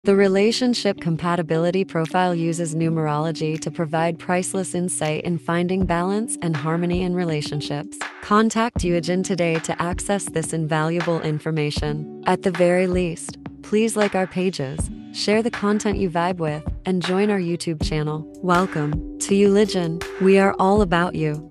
The Relationship Compatibility Profile uses numerology to provide priceless insight in finding balance and harmony in relationships. Contact Youigion today to access this invaluable information. At the very least, please like our pages, share the content you vibe with, and join our YouTube channel. Welcome to Youligion. We are all about you.